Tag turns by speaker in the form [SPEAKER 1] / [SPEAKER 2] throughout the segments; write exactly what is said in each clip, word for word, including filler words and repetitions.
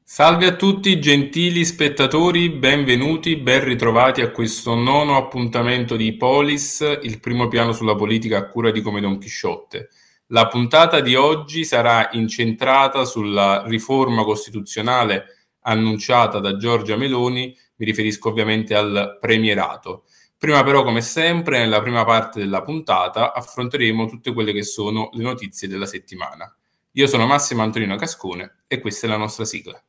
[SPEAKER 1] Salve a tutti gentili spettatori, benvenuti, ben ritrovati a questo nono appuntamento di Polis, il primo piano sulla politica a cura di Come Don Chisciotte. La puntata di oggi sarà incentrata sulla riforma costituzionale annunciata da Giorgia Meloni, mi riferisco ovviamente al premierato. Prima però, come sempre, nella prima parte della puntata affronteremo tutte quelle che sono le notizie della settimana. Io sono Massimo Antonino Cascone e questa è la nostra sigla.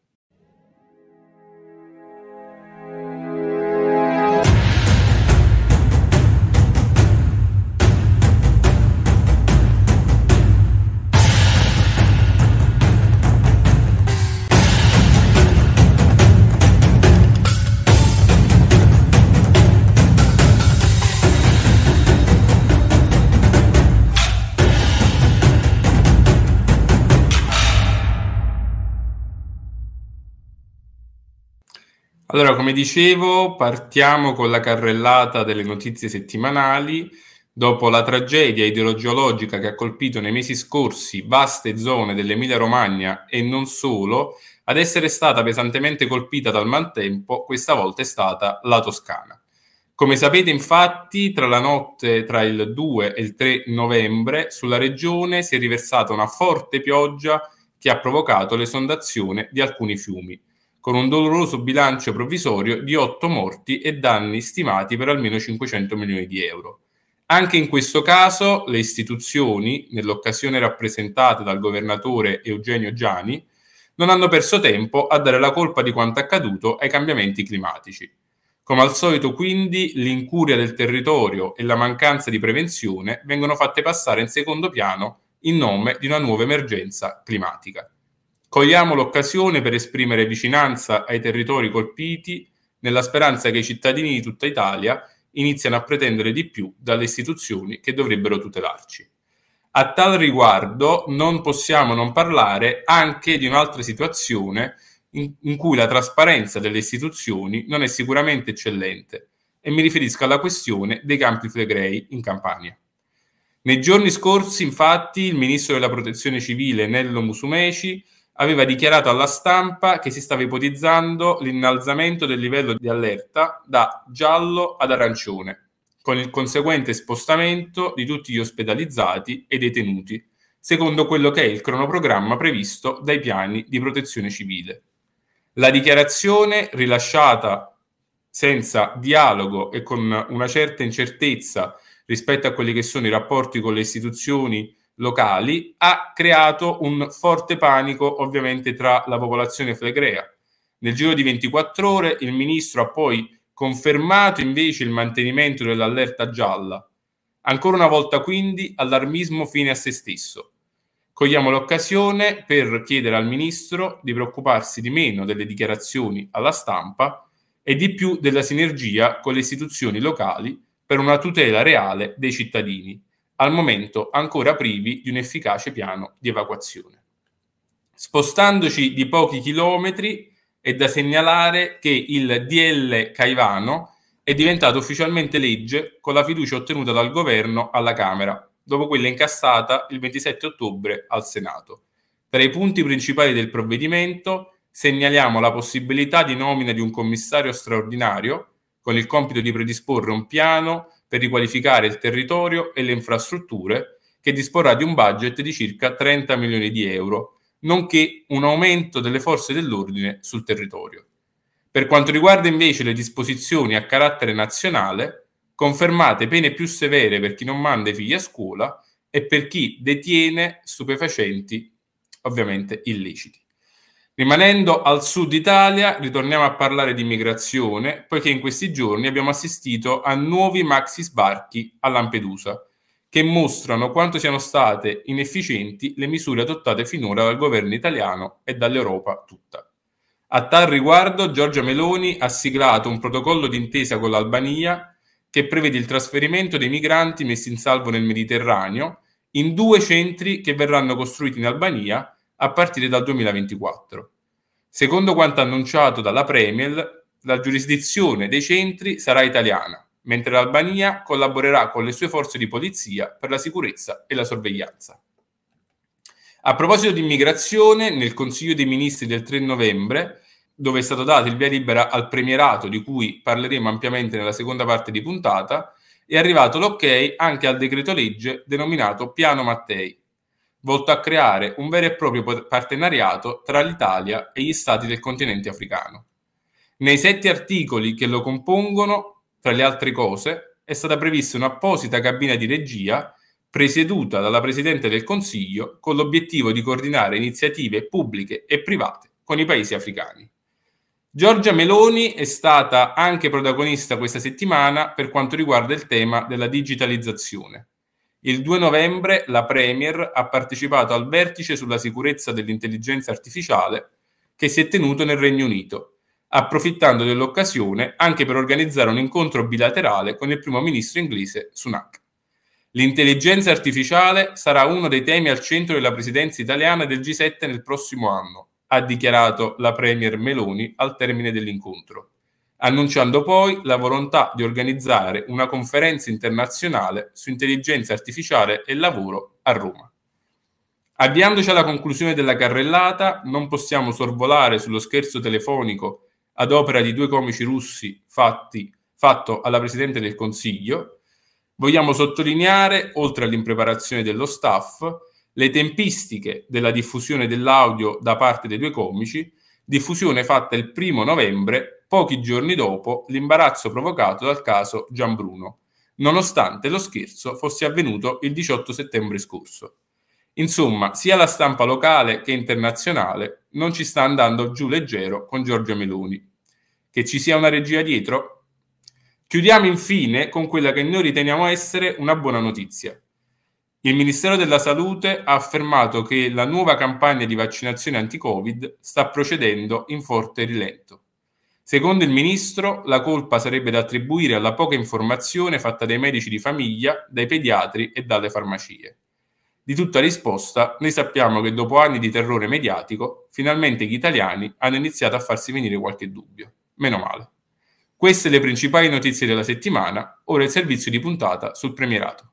[SPEAKER 1] Allora, come dicevo, partiamo con la carrellata delle notizie settimanali. Dopo la tragedia ideologica che ha colpito nei mesi scorsi vaste zone dell'Emilia-Romagna e non solo, ad essere stata pesantemente colpita dal maltempo, questa volta è stata la Toscana. Come sapete, infatti, tra la notte tra il due e il tre novembre, sulla regione si è riversata una forte pioggia che ha provocato l'esondazione di alcuni fiumi, con un doloroso bilancio provvisorio di otto morti e danni stimati per almeno cinquecento milioni di euro. Anche in questo caso le istituzioni, nell'occasione rappresentate dal governatore Eugenio Giani, non hanno perso tempo a dare la colpa di quanto accaduto ai cambiamenti climatici. Come al solito, quindi, l'incuria del territorio e la mancanza di prevenzione vengono fatte passare in secondo piano in nome di una nuova emergenza climatica. Cogliamo l'occasione per esprimere vicinanza ai territori colpiti, nella speranza che i cittadini di tutta Italia iniziano a pretendere di più dalle istituzioni che dovrebbero tutelarci. A tal riguardo non possiamo non parlare anche di un'altra situazione in, in cui la trasparenza delle istituzioni non è sicuramente eccellente, e mi riferisco alla questione dei Campi Flegrei in Campania. Nei giorni scorsi, infatti, il ministro della Protezione Civile Nello Musumeci aveva dichiarato alla stampa che si stava ipotizzando l'innalzamento del livello di allerta da giallo ad arancione, con il conseguente spostamento di tutti gli ospedalizzati e detenuti, secondo quello che è il cronoprogramma previsto dai piani di protezione civile. La dichiarazione, rilasciata senza dialogo e con una certa incertezza rispetto a quelli che sono i rapporti con le istituzioni locali, ha creato un forte panico ovviamente tra la popolazione flegrea. Nel giro di ventiquattro ore il ministro ha poi confermato invece il mantenimento dell'allerta gialla. Ancora una volta quindi allarmismo fine a se stesso. Cogliamo l'occasione per chiedere al ministro di preoccuparsi di meno delle dichiarazioni alla stampa e di più della sinergia con le istituzioni locali per una tutela reale dei cittadini, al momento ancora privi di un efficace piano di evacuazione. Spostandoci di pochi chilometri, è da segnalare che il D L Caivano è diventato ufficialmente legge con la fiducia ottenuta dal governo alla Camera, dopo quella incassata il ventisette ottobre al Senato. Tra i punti principali del provvedimento segnaliamo la possibilità di nomina di un commissario straordinario con il compito di predisporre un piano per riqualificare il territorio e le infrastrutture, che disporrà di un budget di circa trenta milioni di euro, nonché un aumento delle forze dell'ordine sul territorio. Per quanto riguarda invece le disposizioni a carattere nazionale, confermate pene più severe per chi non manda i figli a scuola e per chi detiene stupefacenti, ovviamente illeciti. Rimanendo al sud Italia, ritorniamo a parlare di immigrazione, poiché in questi giorni abbiamo assistito a nuovi maxi sbarchi a Lampedusa, che mostrano quanto siano state inefficienti le misure adottate finora dal governo italiano e dall'Europa tutta. A tal riguardo, Giorgia Meloni ha siglato un protocollo d'intesa con l'Albania che prevede il trasferimento dei migranti messi in salvo nel Mediterraneo in due centri che verranno costruiti in Albania a partire dal duemilaventiquattro. Secondo quanto annunciato dalla Premier, la giurisdizione dei centri sarà italiana, mentre l'Albania collaborerà con le sue forze di polizia per la sicurezza e la sorveglianza. A proposito di immigrazione, nel Consiglio dei Ministri del tre novembre, dove è stato dato il via libera al premierato, di cui parleremo ampiamente nella seconda parte di puntata, è arrivato l'ok anche al decreto legge denominato Piano Mattei, volto a creare un vero e proprio partenariato tra l'Italia e gli stati del continente africano. Nei sette articoli che lo compongono, tra le altre cose, è stata prevista un'apposita cabina di regia presieduta dalla Presidente del Consiglio con l'obiettivo di coordinare iniziative pubbliche e private con i paesi africani. Giorgia Meloni è stata anche protagonista questa settimana per quanto riguarda il tema della digitalizzazione. Il due novembre la Premier ha partecipato al vertice sulla sicurezza dell'intelligenza artificiale che si è tenuto nel Regno Unito, approfittando dell'occasione anche per organizzare un incontro bilaterale con il primo ministro inglese Sunak. L'intelligenza artificiale sarà uno dei temi al centro della presidenza italiana del G sette nel prossimo anno, ha dichiarato la Premier Meloni al termine dell'incontro, annunciando poi la volontà di organizzare una conferenza internazionale su intelligenza artificiale e lavoro a Roma. Avviandoci alla conclusione della carrellata, non possiamo sorvolare sullo scherzo telefonico ad opera di due comici russi fatti, fatto alla Presidente del Consiglio. Vogliamo sottolineare, oltre all'impreparazione dello staff, le tempistiche della diffusione dell'audio da parte dei due comici, diffusione fatta il primo novembre, pochi giorni dopo l'imbarazzo provocato dal caso Gianbruno, nonostante lo scherzo fosse avvenuto il diciotto settembre scorso. Insomma, sia la stampa locale che internazionale non ci sta andando giù leggero con Giorgia Meloni. Che ci sia una regia dietro? Chiudiamo infine con quella che noi riteniamo essere una buona notizia. Il Ministero della Salute ha affermato che la nuova campagna di vaccinazione anti-Covid sta procedendo in forte rilento. Secondo il Ministro, la colpa sarebbe da attribuire alla poca informazione fatta dai medici di famiglia, dai pediatri e dalle farmacie. Di tutta risposta, noi sappiamo che dopo anni di terrore mediatico, finalmente gli italiani hanno iniziato a farsi venire qualche dubbio. Meno male. Queste le principali notizie della settimana, ora il servizio di puntata sul premierato.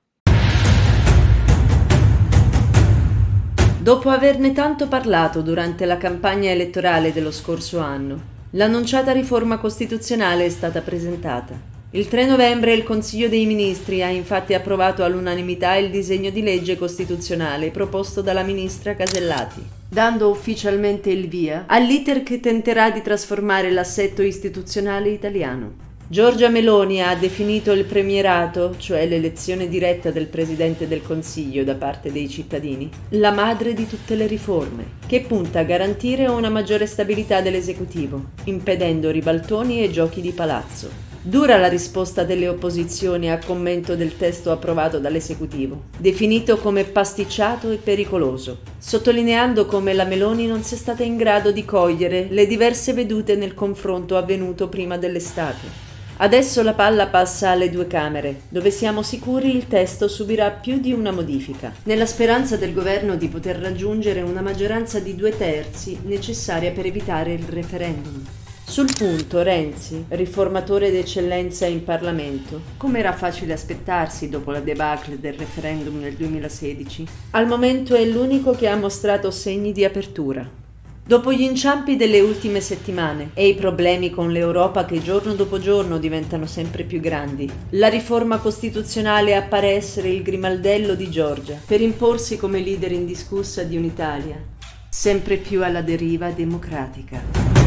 [SPEAKER 2] Dopo averne tanto parlato durante la campagna elettorale dello scorso anno, l'annunciata riforma costituzionale è stata presentata. Il tre novembre il Consiglio dei Ministri ha infatti approvato all'unanimità il disegno di legge costituzionale proposto dalla ministra Casellati, dando ufficialmente il via all'iter che tenterà di trasformare l'assetto istituzionale italiano. Giorgia Meloni ha definito il premierato, cioè l'elezione diretta del Presidente del Consiglio da parte dei cittadini, la madre di tutte le riforme, che punta a garantire una maggiore stabilità dell'esecutivo, impedendo ribaltoni e giochi di palazzo. Dura la risposta delle opposizioni a commento del testo approvato dall'esecutivo, definito come pasticciato e pericoloso, sottolineando come la Meloni non sia stata in grado di cogliere le diverse vedute nel confronto avvenuto prima dell'estate. Adesso la palla passa alle due Camere, dove siamo sicuri il testo subirà più di una modifica, nella speranza del governo di poter raggiungere una maggioranza di due terzi necessaria per evitare il referendum. Sul punto Renzi, riformatore d'eccellenza in Parlamento, come era facile aspettarsi dopo la debacle del referendum nel duemilasedici, al momento è l'unico che ha mostrato segni di apertura. Dopo gli inciampi delle ultime settimane e i problemi con l'Europa che giorno dopo giorno diventano sempre più grandi, la riforma costituzionale appare essere il grimaldello di Giorgia per imporsi come leader indiscussa di un'Italia sempre più alla deriva democratica.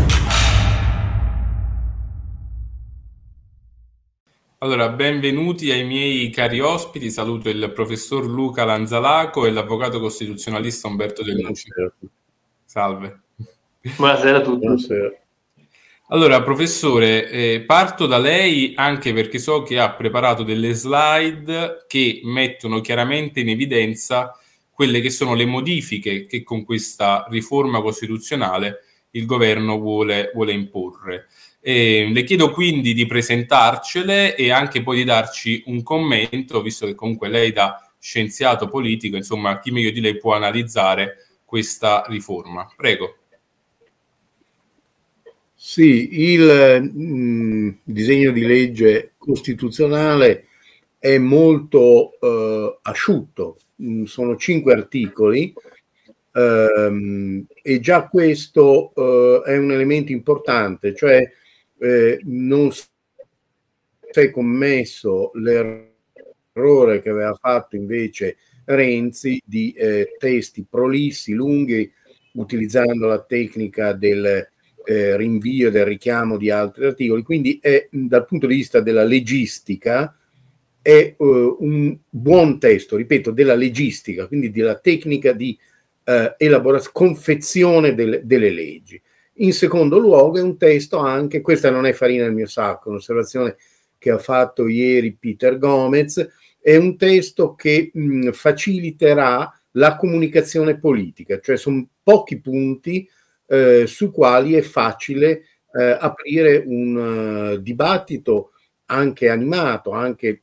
[SPEAKER 1] Allora, benvenuti ai miei cari ospiti. Saluto il professor Luca Lanzalaco e l'avvocato costituzionalista Umberto De Nucci. Salve.
[SPEAKER 3] Buonasera a tutti.
[SPEAKER 1] Buonasera. Allora, professore, eh, parto da lei anche perché so che ha preparato delle slide che mettono chiaramente in evidenza quelle che sono le modifiche che con questa riforma costituzionale il governo vuole, vuole imporre. Eh, le chiedo quindi di presentarcele e anche poi di darci un commento, visto che comunque lei da scienziato politico, insomma, chi meglio di lei può analizzare questa riforma. Prego.
[SPEAKER 4] Sì, il mh, disegno di legge costituzionale è molto eh, asciutto, mh, sono cinque articoli ehm, e già questo eh, è un elemento importante, cioè eh, non si è commesso l'errore che aveva fatto invece Renzi di eh, testi prolissi, lunghi, utilizzando la tecnica del eh, rinvio e del richiamo di altri articoli. Quindi è, dal punto di vista della legistica, è uh, un buon testo, ripeto, della legistica, quindi della tecnica di uh, elaborazione, confezione delle, delle leggi. In secondo luogo è un testo anche, questa non è farina del mio sacco, un'osservazione che ha fatto ieri Peter Gomez, è un testo che mh, faciliterà la comunicazione politica, cioè sono pochi punti eh, sui quali è facile eh, aprire un uh, dibattito anche animato, anche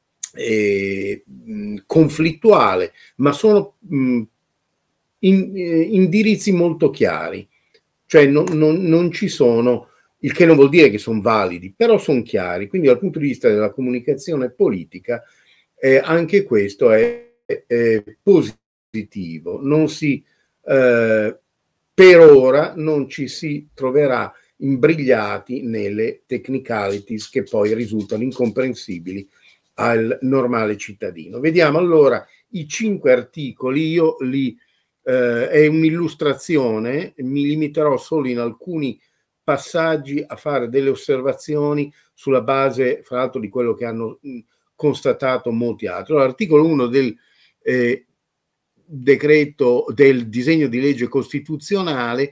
[SPEAKER 4] eh, mh, conflittuale, ma sono mh, in, eh, indirizzi molto chiari, cioè non, non, non ci sono, il che non vuol dire che sono validi, però sono chiari, quindi dal punto di vista della comunicazione politica eh, anche questo è, è positivo. Non si, eh, per ora non ci si troverà imbrigliati nelle technicalities che poi risultano incomprensibili al normale cittadino. Vediamo allora i cinque articoli, io li, eh, è un'illustrazione, mi limiterò solo in alcuni passaggi a fare delle osservazioni sulla base, fra l'altro, di quello che hanno mh, constatato molti altri. Allora, l'articolo uno del eh, decreto, del disegno di legge costituzionale,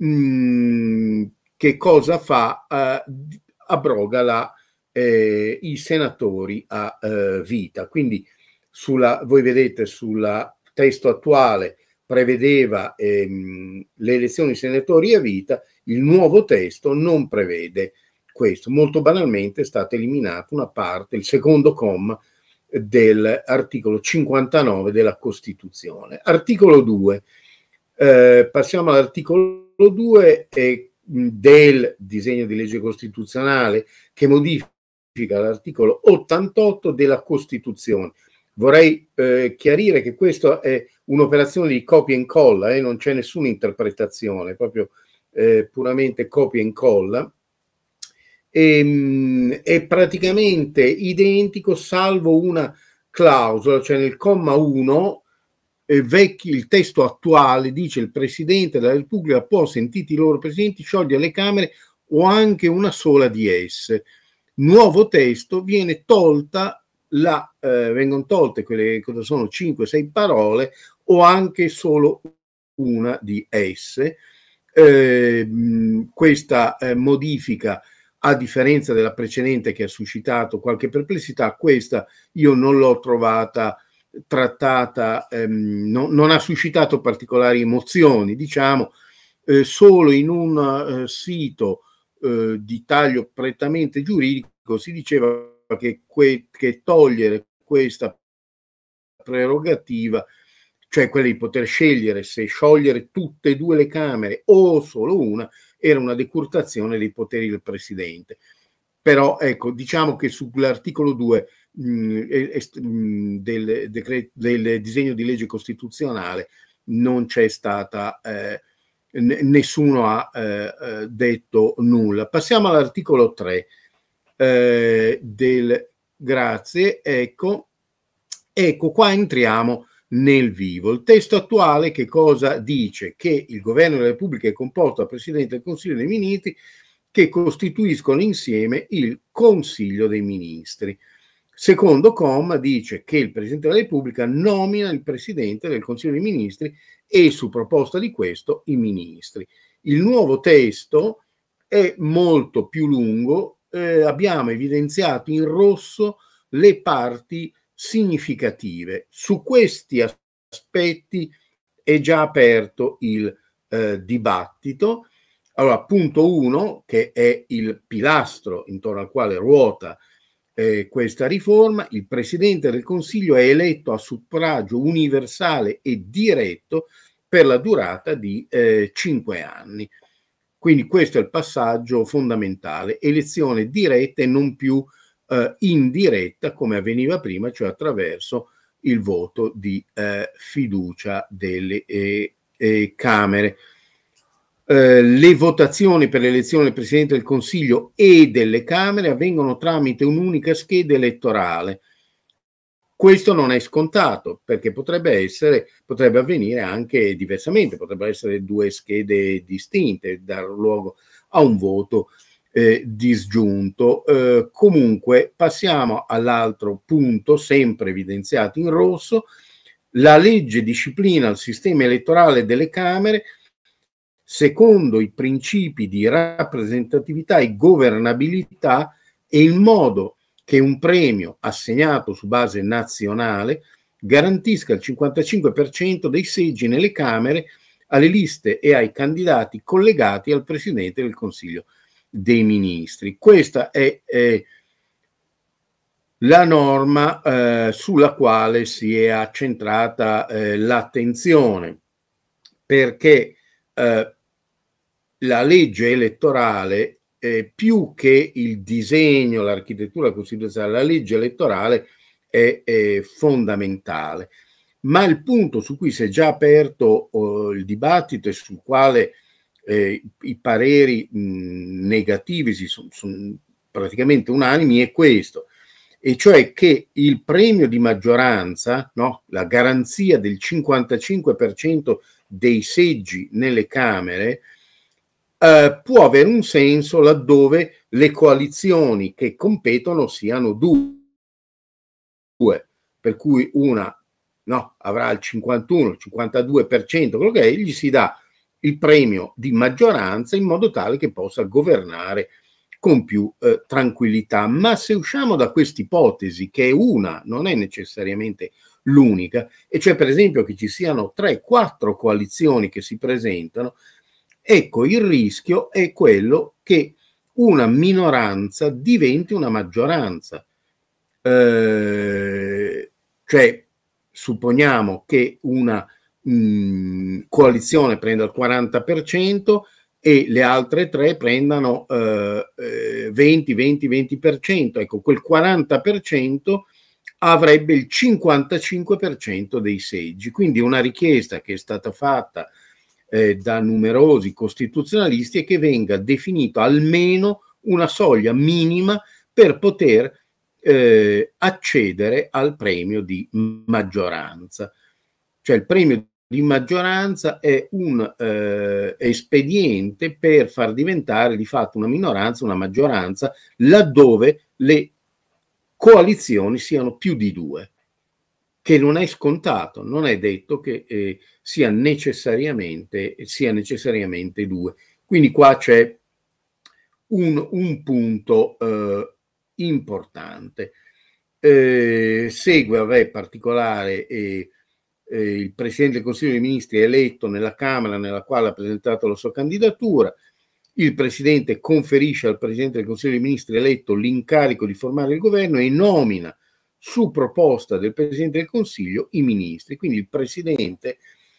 [SPEAKER 4] mh, che cosa fa? Uh, abroga la, eh, i senatori a uh, vita. Quindi sulla, voi vedete sul testo attuale prevedeva ehm, le elezioni di senatori a vita, il nuovo testo non prevede questo. Molto banalmente è stata eliminata una parte, il secondo comma dell'articolo cinquantanove della Costituzione. Articolo due, eh, passiamo all'articolo due eh, del disegno di legge costituzionale che modifica l'articolo ottantotto della Costituzione. Vorrei eh, chiarire che questa è un'operazione di copia e incolla, eh, non c'è nessuna interpretazione, proprio eh, puramente copia e incolla. E, è praticamente identico salvo una clausola, cioè nel comma uno eh, vecchi, il testo attuale dice: il Presidente della Repubblica può, sentiti i loro presidenti, sciogliere le Camere o anche una sola di esse. Nuovo testo, viene tolta la, eh, vengono tolte quelle cosa sono cinque sei parole o anche solo una di esse. Eh, questa eh, modifica, a differenza della precedente che ha suscitato qualche perplessità, questa io non l'ho trovata trattata, ehm, no, non ha suscitato particolari emozioni, diciamo, eh, solo in un eh, sito eh, di taglio prettamente giuridico si diceva che, que- che togliere questa prerogativa, cioè quella di poter scegliere se sciogliere tutte e due le Camere o solo una, era una decurtazione dei poteri del Presidente. Però ecco, diciamo che sull'articolo due mh, mh, del, decreto, del disegno di legge costituzionale non c'è stata, eh, n- nessuno ha eh, detto nulla. Passiamo all'articolo tre eh, del, grazie, ecco, ecco qua entriamo nel vivo. Il testo attuale che cosa dice? Che il governo della Repubblica è composto dal Presidente del Consiglio dei Ministri che costituiscono insieme il Consiglio dei Ministri. Secondo comma dice che il Presidente della Repubblica nomina il Presidente del Consiglio dei Ministri e su proposta di questo i ministri. Il nuovo testo è molto più lungo, eh, abbiamo evidenziato in rosso le parti significative. Su questi aspetti è già aperto il eh, dibattito. Allora, punto uno, che è il pilastro intorno al quale ruota eh, questa riforma: il Presidente del Consiglio è eletto a suffragio universale e diretto per la durata di eh, cinque anni. Quindi questo è il passaggio fondamentale: elezione diretta e non più eh, indiretta come avveniva prima, cioè attraverso il voto di eh, fiducia delle, eh, eh, Camere. Eh, le votazioni per l'elezione del Presidente del Consiglio e delle Camere avvengono tramite un'unica scheda elettorale. Questo non è scontato, perché potrebbe essere, potrebbe avvenire anche diversamente, potrebbero essere due schede distinte, dar luogo a un voto eh, disgiunto. Eh, comunque passiamo all'altro punto, sempre evidenziato in rosso. La legge disciplina il sistema elettorale delle Camere secondo i principi di rappresentatività e governabilità e il modo che un premio assegnato su base nazionale garantisca il cinquantacinque per cento dei seggi nelle Camere alle liste e ai candidati collegati al Presidente del Consiglio dei Ministri. Questa è, è la norma eh, sulla quale si è accentrata eh, l'attenzione, perché eh, la legge elettorale, eh, più che il disegno, l'architettura costituzionale, la legge elettorale è, è fondamentale. Ma il punto su cui si è già aperto oh, il dibattito e sul quale eh, i pareri mh, negativi si sono son praticamente unanimi è questo, e cioè che il premio di maggioranza, no, la garanzia del cinquantacinque per cento dei seggi nelle Camere, eh, può avere un senso laddove le coalizioni che competono siano due, per cui una no, avrà il cinquantuno, il cinquantadue per cento, quello che è, gli si dà il premio di maggioranza in modo tale che possa governare con più eh, tranquillità. Ma se usciamo da questa ipotesi, che è una, non è necessariamente l'unica, e cioè per esempio che ci siano tre, quattro coalizioni che si presentano, ecco, il rischio è quello che una minoranza diventi una maggioranza. Eh, cioè, supponiamo che una mh, coalizione prenda il quaranta per cento e le altre tre prendano eh, eh, venti, venti, venti per cento. Ecco, quel quaranta per cento avrebbe il cinquantacinque per cento dei seggi. Quindi una richiesta che è stata fatta eh, da numerosi costituzionalisti è che venga definito almeno una soglia minima per poter eh, accedere al premio di maggioranza. Cioè il premio di maggioranza è un eh, espediente per far diventare di fatto una minoranza una maggioranza laddove le coalizioni siano più di due, che non è scontato, non è detto che eh, sia necessariamente, sia necessariamente due. Quindi qua c'è un, un punto eh, importante. Eh, segue, vabbè, particolare eh, eh, il Presidente del Consiglio dei Ministri è eletto nella Camera nella quale ha presentato la sua candidatura. Il Presidente conferisce al Presidente del Consiglio dei Ministri eletto l'incarico di formare il governo e nomina su proposta del Presidente del Consiglio i ministri. Quindi il Presidente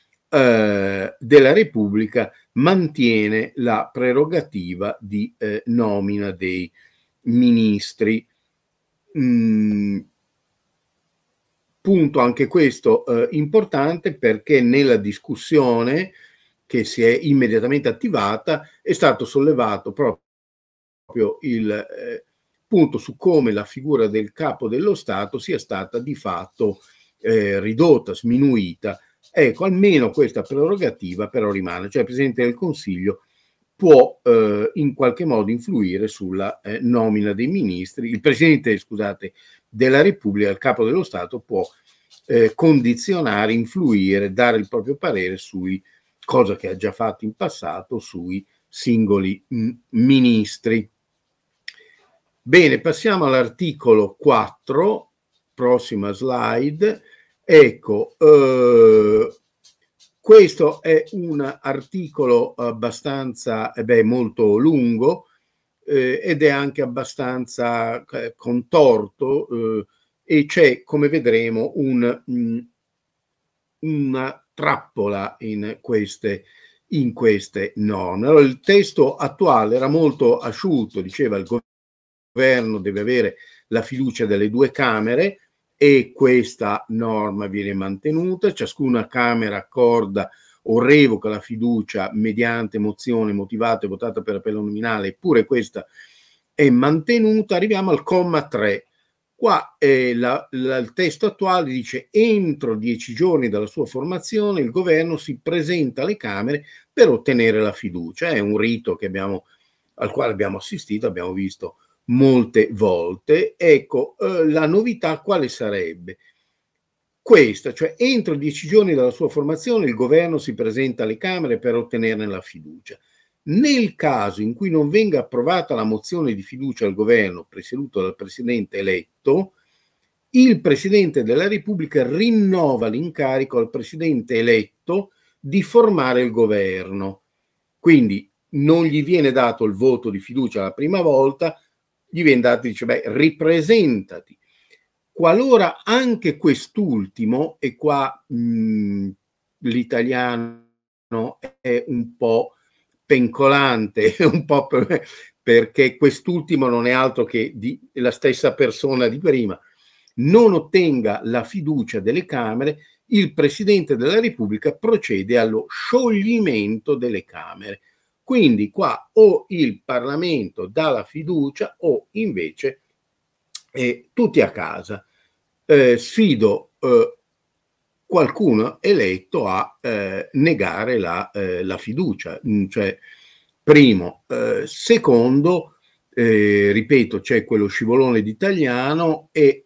[SPEAKER 4] eh, della Repubblica mantiene la prerogativa di eh, nomina dei ministri. Mm, punto anche questo eh, importante, perché nella discussione che si è immediatamente attivata è stato sollevato proprio il eh, punto su come la figura del capo dello Stato sia stata di fatto eh, ridotta, sminuita. Ecco, almeno questa prerogativa però rimane, cioè il Presidente del Consiglio può eh, in qualche modo influire sulla eh, nomina dei ministri. Il Presidente, scusate, della Repubblica, il capo dello Stato, può eh, condizionare, influire, dare il proprio parere sui, cosa che ha già fatto in passato, sui singoli mh, ministri. Bene, passiamo all'articolo quattro, prossima slide. Ecco, eh, questo è un articolo abbastanza, eh beh, molto lungo eh, ed è anche abbastanza eh, contorto eh, e c'è, come vedremo, un, mh, una trappola in queste, in queste norme. Allora, il testo attuale era molto asciutto, diceva il governo Il governo deve avere la fiducia delle due Camere e questa norma viene mantenuta. Ciascuna Camera accorda o revoca la fiducia mediante mozione motivata e votata per appello nominale, eppure questa è mantenuta, arriviamo al comma tre. Qua eh, la, la, il testo attuale dice: entro dieci giorni dalla sua formazione il governo si presenta alle Camere per ottenere la fiducia. È un rito che abbiamo, al quale abbiamo assistito, abbiamo visto molte volte. Ecco, eh, la novità quale sarebbe? Questa, cioè entro dieci giorni dalla sua formazione il governo si presenta alle Camere per ottenerne la fiducia. Nel caso in cui non venga approvata la mozione di fiducia al governo presieduto dal Presidente eletto, il Presidente della Repubblica rinnova l'incarico al Presidente eletto di formare il governo. Quindi non gli viene dato il voto di fiducia la prima volta, gli viene dato, dice, beh, ripresentati. Qualora anche quest'ultimo, e qua mh, l'italiano è un po' pencolante, un po' per, perché quest'ultimo non è altro che di, la stessa persona di prima, non ottenga la fiducia delle Camere, il Presidente della Repubblica procede allo scioglimento delle Camere. Quindi qua o il Parlamento dà la fiducia o invece eh, tutti a casa. Eh, sfido eh, qualcuno eletto a eh, negare la, eh, la fiducia, cioè primo. Eh, secondo, eh, ripeto, c'è quello scivolone d'italiano e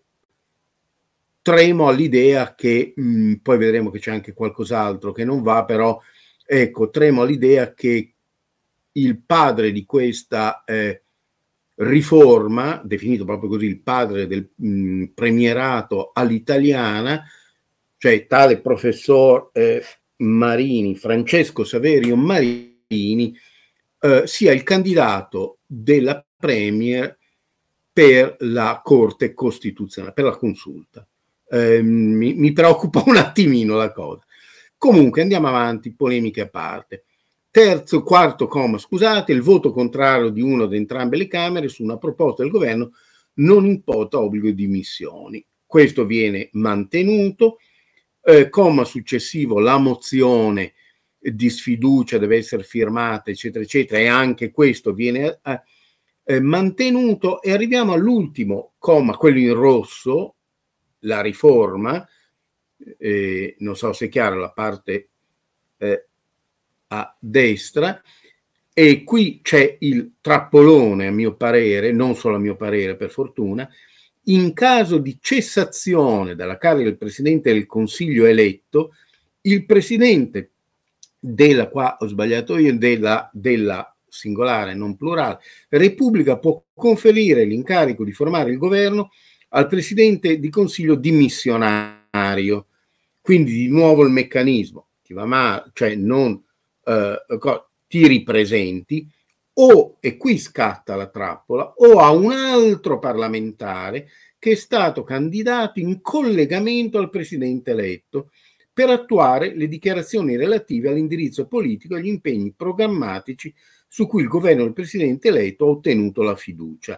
[SPEAKER 4] tremo all'idea che, mh, poi vedremo che c'è anche qualcos'altro che non va, però ecco, tremo all'idea che il padre di questa eh, riforma, definito proprio così, il padre del mh, premierato all'italiana, cioè tale professor eh, Marini, Francesco Saverio Marini, eh, sia il candidato della Premier per la Corte Costituzionale, per la consulta. Eh, mi, mi preoccupa un attimino la cosa. Comunque andiamo avanti, polemiche a parte. Terzo, quarto comma, scusate, il voto contrario di una o di entrambe le Camere su una proposta del governo non importa obbligo di dimissioni. Questo viene mantenuto. Eh, comma successivo, la mozione di sfiducia deve essere firmata, eccetera, eccetera, e anche questo viene eh, eh, mantenuto. E arriviamo all'ultimo comma, quello in rosso, la riforma, eh, non so se è chiaro, la parte eh, a destra, e qui c'è il trappolone, a mio parere, non solo a mio parere per fortuna: in caso di cessazione dalla carica del Presidente del Consiglio eletto, il Presidente della, qua ho sbagliato io, della, della singolare, non plurale, Repubblica può conferire l'incarico di formare il governo al Presidente di Consiglio dimissionario. Quindi di nuovo il meccanismo, ti va male, cioè non eh, ti ripresenti, o, e qui scatta la trappola, o a un altro parlamentare che è stato candidato in collegamento al Presidente eletto per attuare le dichiarazioni relative all'indirizzo politico e agli impegni programmatici su cui il governo del Presidente eletto ha ottenuto la fiducia.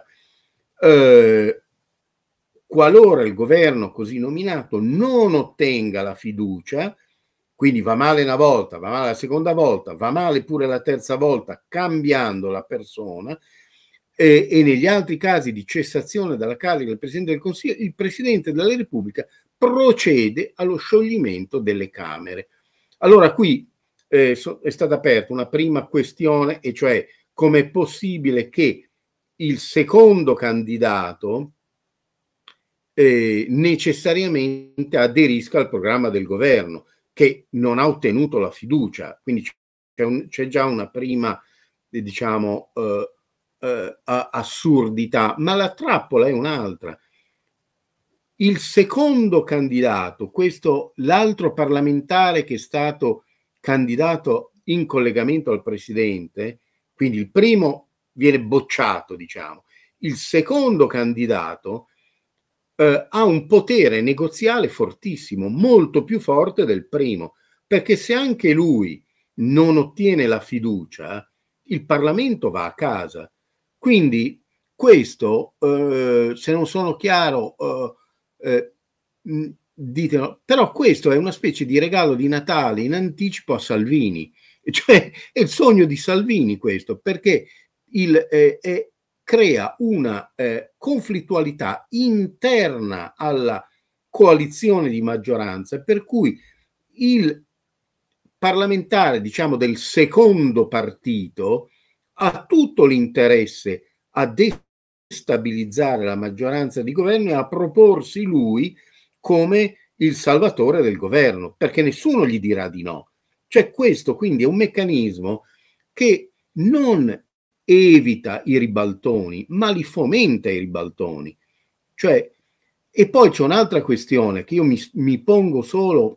[SPEAKER 4] Eh, qualora il governo così nominato non ottenga la fiducia, quindi va male una volta, va male la seconda volta, va male pure la terza volta cambiando la persona, eh, e negli altri casi di cessazione dalla carica del Presidente del Consiglio, il Presidente della Repubblica procede allo scioglimento delle Camere. Allora qui eh, so, è stata aperta una prima questione, e cioè come è possibile che il secondo candidato eh, necessariamente aderisca al programma del governo, che non ha ottenuto la fiducia. Quindi c'è, un, c'è già una prima, eh, diciamo, eh, eh, assurdità, ma la trappola è un'altra. Il secondo candidato, questo l'altro parlamentare che è stato candidato in collegamento al Presidente, quindi il primo viene bocciato, diciamo, il secondo candidato Uh, ha un potere negoziale fortissimo, molto più forte del primo, perché se anche lui non ottiene la fiducia, il Parlamento va a casa. Quindi questo, uh, se non sono chiaro, uh, uh, dite no. Però questo è una specie di regalo di Natale in anticipo a Salvini, cioè è il sogno di Salvini questo, perché il, eh, eh, crea una eh, conflittualità interna alla coalizione di maggioranza, per cui il parlamentare, diciamo, del secondo partito ha tutto l'interesse a destabilizzare la maggioranza di governo e a proporsi lui come il salvatore del governo, perché nessuno gli dirà di no. Cioè questo quindi è un meccanismo che non evita i ribaltoni, ma li fomenta i ribaltoni. Cioè, e poi c'è un'altra questione che io mi, mi pongo solo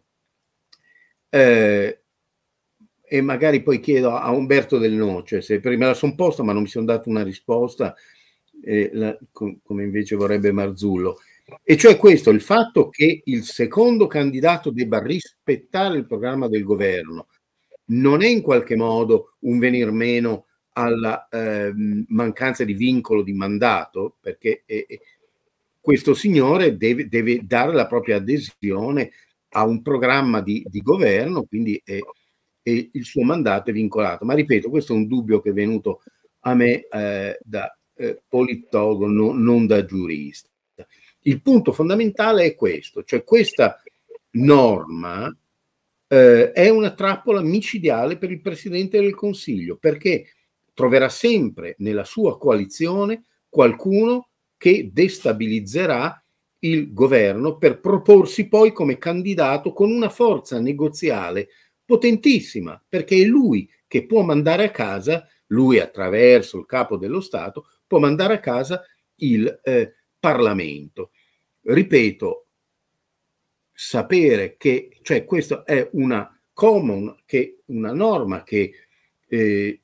[SPEAKER 4] eh, e magari poi chiedo a Umberto Del Noce, se prima la sono posta ma non mi sono dato una risposta, eh, la, com, come invece vorrebbe Marzullo, e cioè questo, il fatto che il secondo candidato debba rispettare il programma del governo non è in qualche modo un venir meno alla eh, mancanza di vincolo di mandato, perché eh, questo signore deve, deve dare la propria adesione a un programma di, di governo, quindi è, è il suo mandato è vincolato. Ma ripeto, questo è un dubbio che è venuto a me eh, da eh, politologo, no, non da giurista. Il punto fondamentale è questo, cioè questa norma eh, è una trappola micidiale per il Presidente del Consiglio, perché troverà sempre nella sua coalizione qualcuno che destabilizzerà il governo per proporsi poi come candidato con una forza negoziale potentissima, perché è lui che può mandare a casa, lui attraverso il capo dello Stato, può mandare a casa il eh, Parlamento. Ripeto, sapere che, cioè questa è una common, che una norma che eh,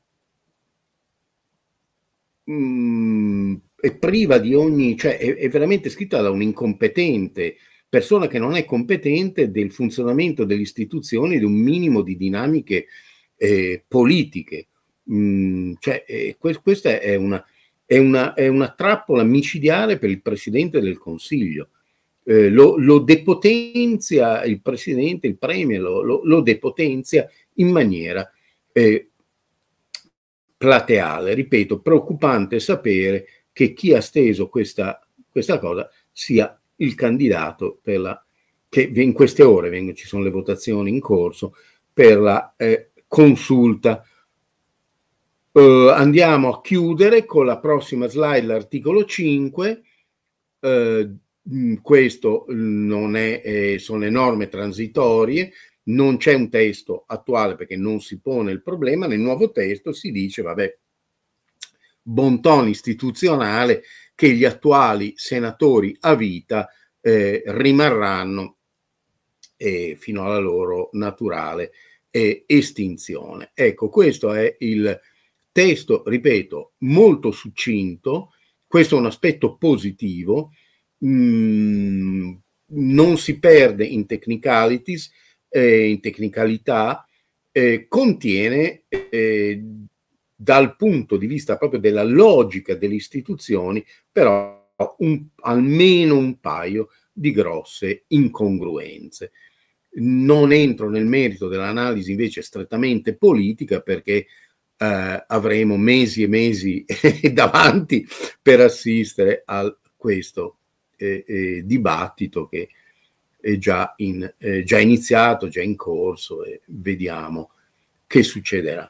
[SPEAKER 4] mh, è priva di ogni, cioè è, è veramente scritta da un incompetente, persona che non è competente del funzionamento delle istituzioni, di un minimo di dinamiche eh, politiche. Mm, cioè, eh, que- questa è una, è, una, è una trappola micidiale per il Presidente del Consiglio. Eh, lo, lo depotenzia il Presidente, il Premier, lo, lo, lo depotenzia in maniera eh, plateale. Ripeto, preoccupante sapere che chi ha steso questa, questa cosa sia il candidato per la, che in queste ore vengono, ci sono le votazioni in corso per la eh, consulta. Uh, andiamo a chiudere con la prossima slide, l'articolo cinque. Uh, questo non è, eh, sono le norme transitorie, non c'è un testo attuale perché non si pone il problema. Nel nuovo testo si dice, vabbè, bon ton istituzionale, che gli attuali senatori a vita eh, rimarranno eh, fino alla loro naturale eh, estinzione. Ecco, questo è il testo, ripeto, molto succinto. Questo è un aspetto positivo, mm, non si perde in technicalities, eh, in tecnicalità, eh, contiene eh, dal punto di vista proprio della logica delle istituzioni, però un, almeno un paio di grosse incongruenze. Non entro nel merito dell'analisi invece strettamente politica, perché eh, avremo mesi e mesi davanti per assistere a questo eh, eh, dibattito che è già, in, eh, già iniziato, già in corso, e vediamo che succederà.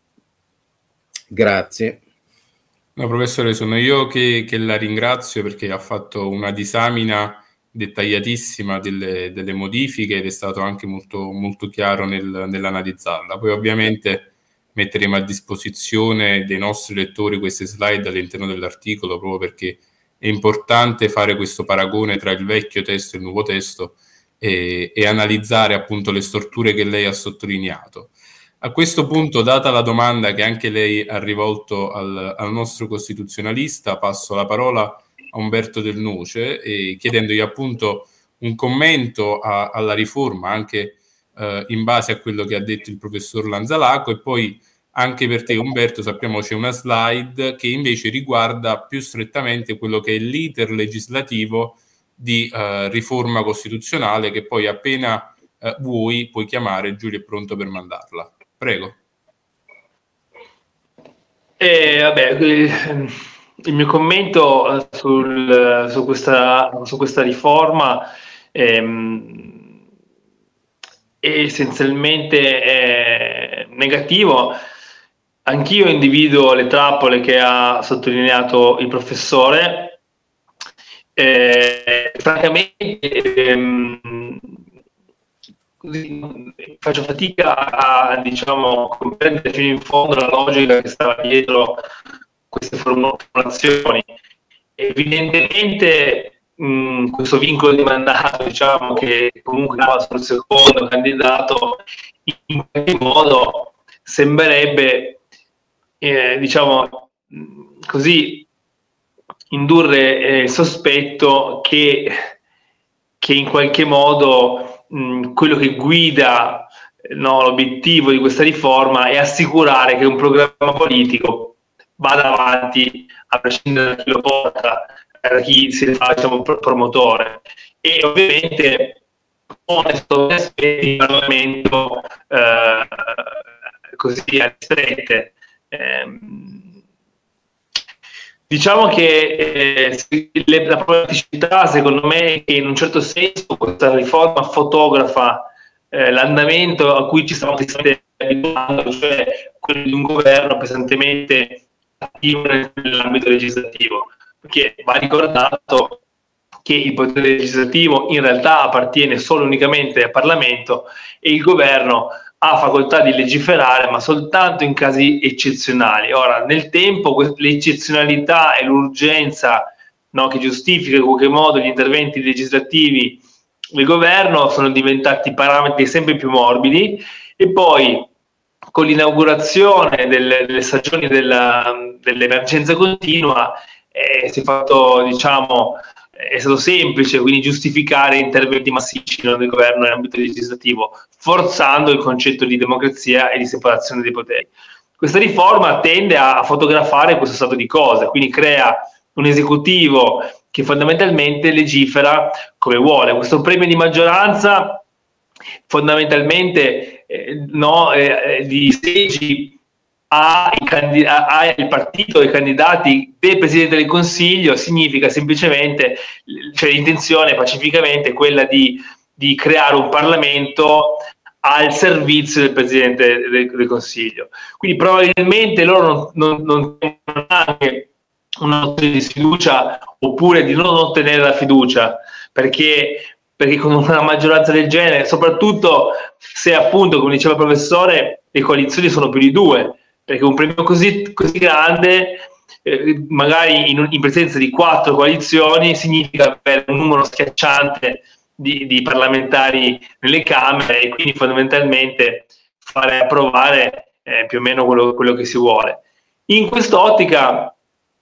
[SPEAKER 4] Grazie.
[SPEAKER 1] No, professore, sono io che, che la ringrazio, perché ha fatto una disamina dettagliatissima delle, delle modifiche ed è stato anche molto, molto chiaro nel, nell'analizzarla. Poi ovviamente metteremo a disposizione dei nostri lettori queste slide all'interno dell'articolo, proprio perché è importante fare questo paragone tra il vecchio testo e il nuovo testo e, e analizzare appunto le storture che lei ha sottolineato. A questo punto, data la domanda che anche lei ha rivolto al, al nostro costituzionalista, passo la parola a Umberto Del Noce, e chiedendogli appunto un commento a, alla riforma, anche eh, in base a quello che ha detto il professor Lanzalaco, e poi anche per te, Umberto, sappiamo c'è una slide che invece riguarda più strettamente quello che è l'iter legislativo di uh, riforma costituzionale che poi appena uh, vuoi puoi chiamare, Giulio è pronto per mandarla. Prego.
[SPEAKER 3] Eh, vabbè, il mio commento sul, su, questa, su questa riforma ehm, è essenzialmente è negativo. Anch'io individuo le trappole che ha sottolineato il professore. Eh, francamente ehm, faccio fatica a, diciamo, comprendere fino in fondo la logica che stava dietro queste formulazioni. Evidentemente mh, questo vincolo di mandato, diciamo, che comunque va sul secondo candidato, in qualche modo sembrerebbe, eh, diciamo, così, indurre il eh, sospetto che, che in qualche modo mh, quello che guida, no, l'obiettivo di questa riforma è assicurare che un programma politico vada avanti a prescindere da chi lo porta, da chi si fa, diciamo, promotore. E ovviamente pone sotto aspetti il Parlamento eh, così a strette. Eh, diciamo che eh, la problematicità, secondo me, è che in un certo senso questa riforma fotografa eh, l'andamento a cui ci stiamo abituando, cioè quello di un governo pesantemente attivo nell'ambito legislativo, perché va ricordato che il potere legislativo in realtà appartiene solo e unicamente al Parlamento e il governo ha facoltà di legiferare, ma soltanto in casi eccezionali. Ora, nel tempo, l'eccezionalità e l'urgenza, no, che giustifica in qualche modo gli interventi legislativi del governo sono diventati parametri sempre più morbidi, e poi con l'inaugurazione delle, delle stagioni dell'emergenza continua eh, si è fatto, diciamo, è stato semplice quindi giustificare interventi massicci del governo nell'ambito legislativo, forzando il concetto di democrazia e di separazione dei poteri. Questa riforma tende a fotografare questo stato di cose, quindi crea un esecutivo che fondamentalmente legifera come vuole. Questo premio di maggioranza fondamentalmente eh, no, eh, di seggi ha il, ha il partito e i candidati del Presidente del Consiglio significa semplicemente, cioè l'intenzione pacificamente quella di, di creare un Parlamento al servizio del Presidente del, del Consiglio. Quindi probabilmente loro non, non, non hanno anche una nozione di sfiducia oppure di non ottenere la fiducia, perché, perché con una maggioranza del genere, soprattutto se appunto, come diceva il professore, le coalizioni sono più di due, perché un premio così, così grande, eh, magari in, in presenza di quattro coalizioni, significa avere un numero schiacciante di, di parlamentari nelle Camere e quindi fondamentalmente fare approvare eh, più o meno quello, quello che si vuole. In quest'ottica,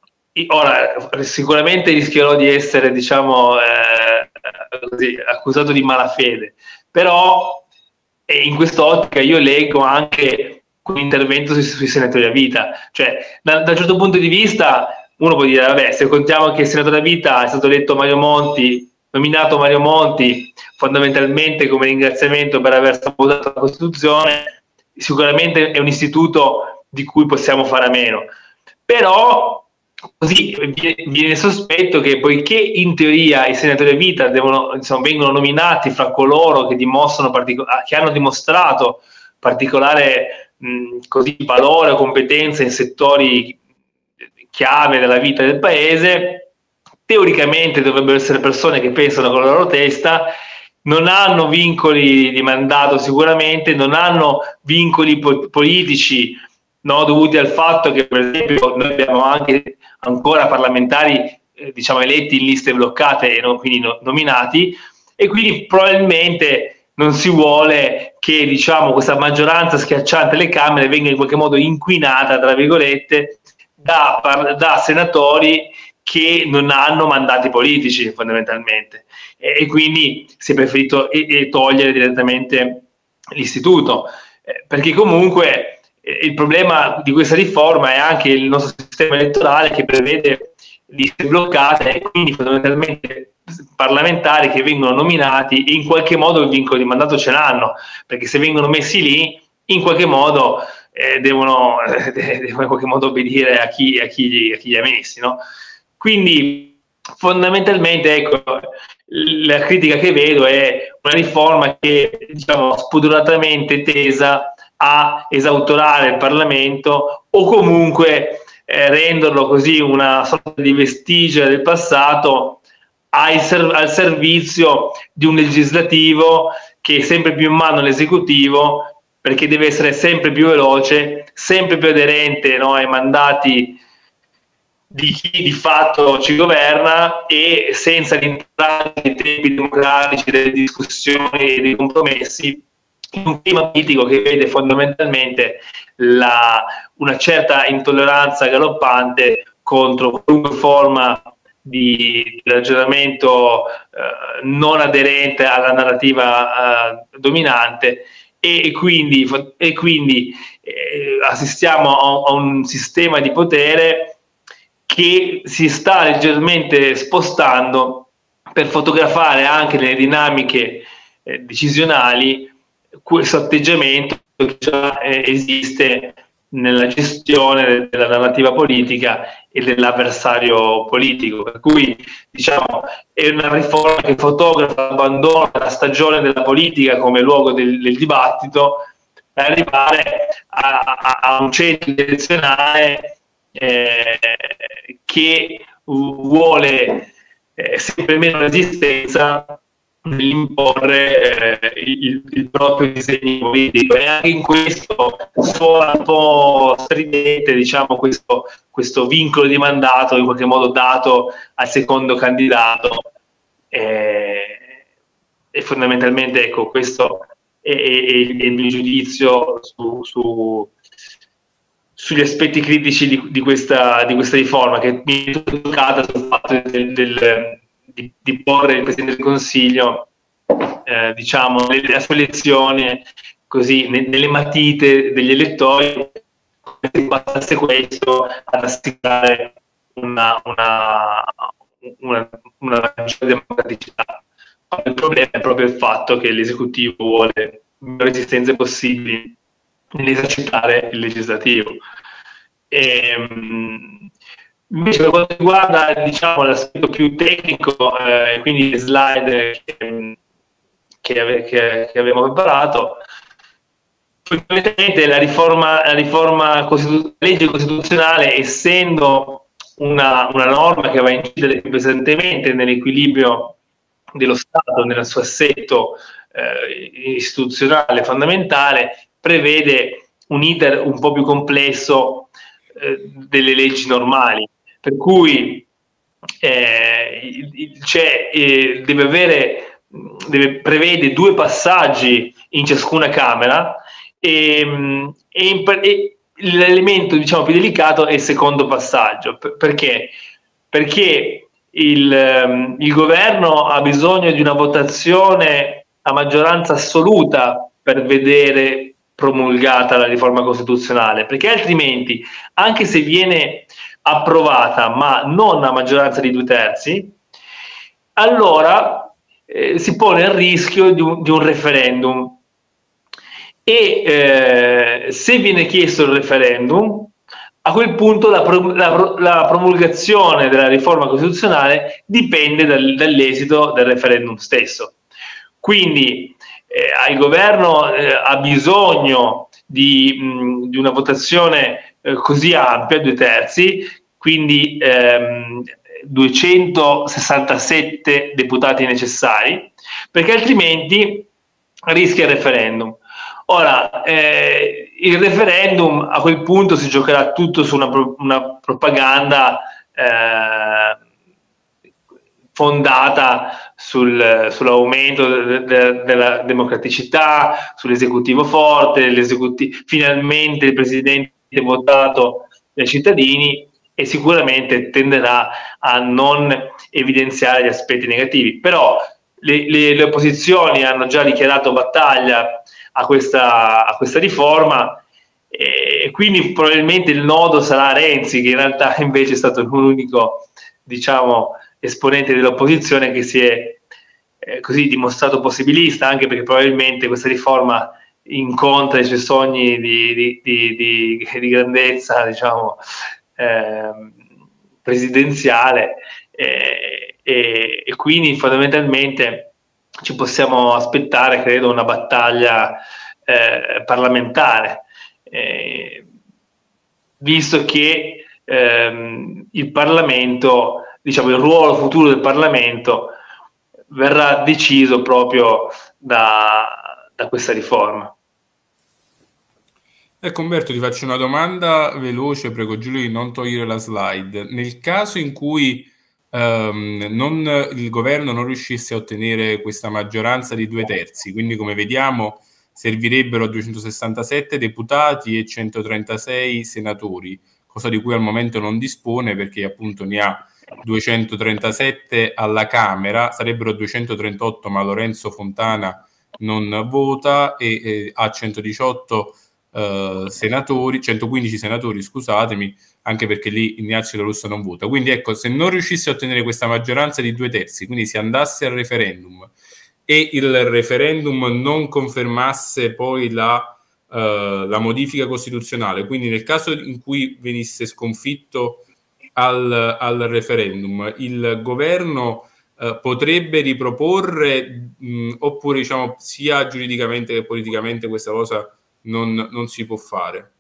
[SPEAKER 3] ora sicuramente rischierò di essere, diciamo, eh, così, accusato di malafede, però eh, in quest'ottica io leggo anche un intervento sui, sui senatori a vita, cioè da, da un certo punto di vista uno può dire, vabbè, se contiamo che il senatore a vita è stato eletto Mario Monti, nominato Mario Monti fondamentalmente come ringraziamento per aver sabotato la Costituzione, sicuramente è un istituto di cui possiamo fare a meno, però così viene, viene sospetto che poiché in teoria i senatori a vita devono, insomma, vengono nominati fra coloro che dimostrano che hanno dimostrato particolare mh, così valore o competenza in settori chiave della vita del paese, teoricamente dovrebbero essere persone che pensano con la loro testa, non hanno vincoli di mandato sicuramente, non hanno vincoli po politici, no, dovuti al fatto che per esempio noi abbiamo anche ancora parlamentari eh, diciamo eletti in liste bloccate e non, quindi no, nominati, e quindi probabilmente non si vuole che, diciamo, questa maggioranza schiacciante alle Camere venga in qualche modo inquinata, tra virgolette, da, da senatori che non hanno mandati politici fondamentalmente, e, e quindi si è preferito e, e togliere direttamente l'istituto, eh, perché comunque il problema di questa riforma è anche il nostro sistema elettorale che prevede liste bloccate, e quindi fondamentalmente parlamentari che vengono nominati e in qualche modo il vincolo di mandato ce l'hanno, perché se vengono messi lì in qualche modo eh, devono, eh, devono in qualche modo obbedire a chi, a chi, li, a chi li ha messi, no? Quindi fondamentalmente, ecco, la critica che vedo è una riforma che, diciamo, spudoratamente tesa a esautorare il Parlamento o comunque eh, renderlo così una sorta di vestigia del passato al, serv- al servizio di un legislativo che è sempre più in mano all'esecutivo, perché deve essere sempre più veloce, sempre più aderente, no, ai mandati di chi di fatto ci governa, e senza entrare nei tempi democratici delle discussioni e dei compromessi, in un clima politico che vede fondamentalmente la, una certa intolleranza galoppante contro qualunque forma di ragionamento eh, non aderente alla narrativa eh, dominante, e, e quindi, e quindi eh, assistiamo a, a un sistema di potere che si sta leggermente spostando per fotografare anche nelle dinamiche eh, decisionali questo atteggiamento che già eh, esiste nella gestione della narrativa politica e dell'avversario politico, per cui, diciamo, è una riforma che fotografa l'abbandono della stagione della politica come luogo del, del dibattito, per arrivare a, a, a un centro direzionale Eh, che vuole eh, sempre meno resistenza nell'imporre eh, il, il proprio disegno politico, e anche in questo suona un po' stridente, diciamo, questo, questo vincolo di mandato in qualche modo dato al secondo candidato, eh, e fondamentalmente, ecco, questo è, è, è il mio giudizio su, su sugli aspetti critici di, di, questa, di questa riforma, che mi è toccata sul fatto del, del, di, di porre il Presidente del Consiglio eh, diciamo, nella sua elezione così ne, nelle matite degli elettori, come se bastasse questo ad assicurare una, una, una, una maggiore democraticità. Il problema è proprio il fatto che l'esecutivo vuole meno resistenze possibili nell'esercitare il legislativo. E, invece, per quanto riguarda, diciamo, l'aspetto più tecnico, eh, quindi le slide che, che, ave, che, che abbiamo preparato, fondamentalmente la riforma, la riforma costitu- legge costituzionale, essendo una, una norma che va a incidere più pesantemente nell'equilibrio dello Stato, nel suo assetto eh, istituzionale fondamentale, prevede un iter un po' più complesso eh, delle leggi normali, per cui eh, c'è, eh, deve avere, deve, prevede due passaggi in ciascuna Camera, e, e, e l'elemento, diciamo, più delicato è il secondo passaggio. Per, perché? Perché il, il governo ha bisogno di una votazione a maggioranza assoluta per vedere promulgata la riforma costituzionale, perché altrimenti, anche se viene approvata ma non a maggioranza di due terzi, allora eh, si pone il rischio di un, di un referendum, e eh, se viene chiesto il referendum, a quel punto la, la, la promulgazione della riforma costituzionale dipende dal, dall'esito del referendum stesso. Quindi eh, il governo eh, ha bisogno di, mh, di una votazione eh, così ampia, due terzi, quindi ehm, duecentosessantasette deputati necessari, perché altrimenti rischia il referendum. Ora, eh, il referendum a quel punto si giocherà tutto su una, pro- una propaganda eh, fondata sul, sull'aumento de- de- della democraticità, sull'esecutivo forte, l'esecuti- finalmente il presidente votato dai cittadini, e sicuramente tenderà a non evidenziare gli aspetti negativi. Però le, le, le opposizioni hanno già dichiarato battaglia a questa, a questa riforma, e quindi probabilmente il nodo sarà Renzi, che in realtà invece è stato l'unico diciamo, esponente dell'opposizione che si è eh, così dimostrato possibilista, anche perché probabilmente questa riforma incontra i suoi sogni di, di, di, di, di grandezza, diciamo, eh, presidenziale, eh, e, e quindi fondamentalmente ci possiamo aspettare, credo, una battaglia eh, parlamentare, eh, visto che ehm, il Parlamento, diciamo, il ruolo futuro del Parlamento verrà deciso proprio da, da questa riforma.
[SPEAKER 1] Ecco Umberto, ti faccio una domanda veloce, prego Giulio di non togliere la slide. Nel caso in cui um, non, il governo non riuscisse a ottenere questa maggioranza di due terzi, quindi come vediamo servirebbero duecentosessantasette deputati e centotrentasei senatori, cosa di cui al momento non dispone perché appunto ne ha duecentotrentasette alla Camera, sarebbero duecentotrentotto ma Lorenzo Fontana non vota e eh, ha centodiciotto Uh, senatori, centoquindici senatori, scusatemi, anche perché lì Ignazio La Russa non vota. Quindi ecco, se non riuscisse a ottenere questa maggioranza di due terzi, quindi si andasse al referendum e il referendum non confermasse poi la, uh, la modifica costituzionale, quindi nel caso in cui venisse sconfitto al, al referendum, il governo uh, potrebbe riproporre mh, oppure diciamo sia giuridicamente che politicamente questa cosa Non, non si può fare?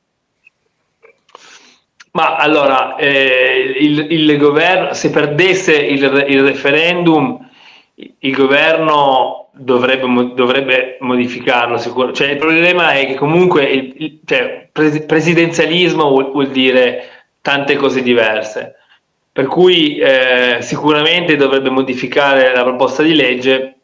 [SPEAKER 3] Ma allora, eh, il, il governo, se perdesse il, il referendum, il governo dovrebbe, dovrebbe modificarlo sicuro. Cioè, il problema è che comunque il, il cioè, pres- presidenzialismo vuol, vuol dire tante cose diverse, per cui eh, sicuramente dovrebbe modificare la proposta di legge.